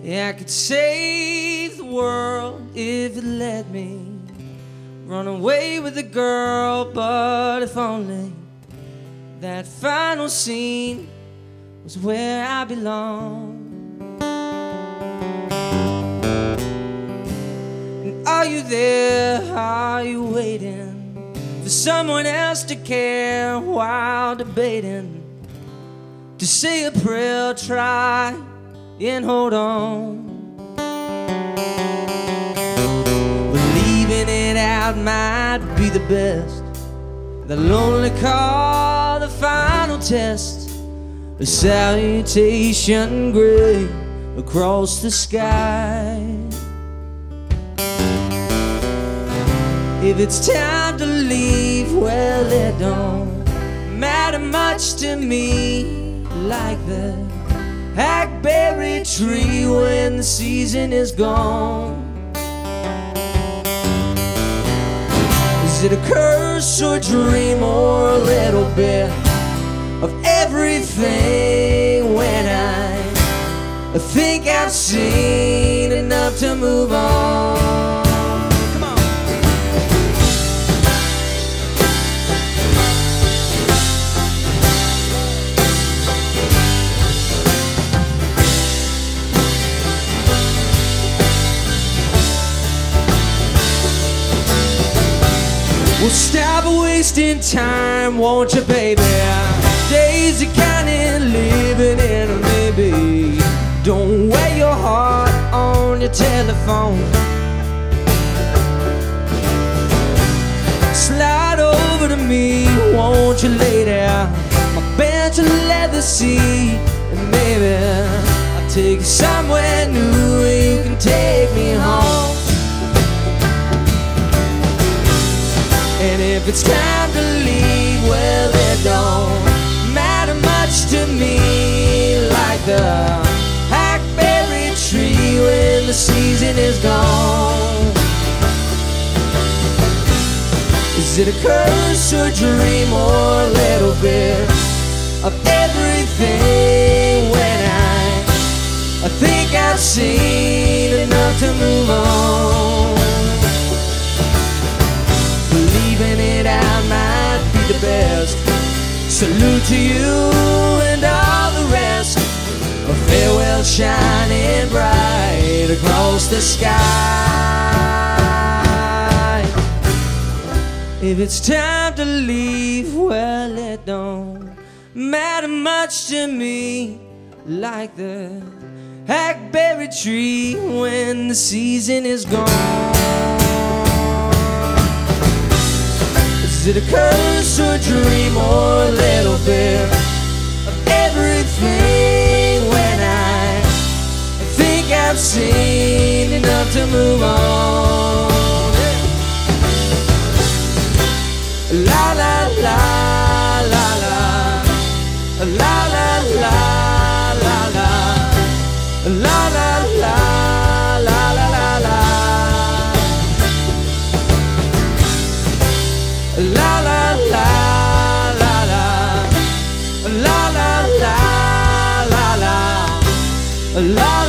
I could save the world if it let me run away with a girl, but if only that final scene was where I belong. And are you there? Are you waiting for someone else to care while debating? To say a prayer, try and hold on. Leaving it out might be the best. They'll only call the final test a salutation gray across the sky. If it's time to leave, well, it don't matter much to me, like the hackberry tree when the season is gone. Is it a curse or a dream or a little bit of everything? When I think I've seen enough to move on. Come on. Well, stop wasting time, won't you, baby? Days are counting, living in a maybe. Don't wear your heart on your telephone. Slide over to me, won't you, lady? I'll bench a leather seat, and maybe I'll take you somewhere new. You can take me home. And if it's time to leave, well, it don't matter much to me, like the hackberry tree when the season is gone. Is it a curse or a dream or a little bit of everything? When I think I've seen enough to move on. Leaving it out might be the best. Salute to you and all the rest. A farewell shining bright across the sky. If it's time to leave, well, it don't matter much to me, like the hackberry tree when the season is gone. Is it a curse or a dream or a little bit of everything? When I think I've seen enough to move on. La la la la la, la la la la la, la la la la la la. La la la la la, la la la la la, la.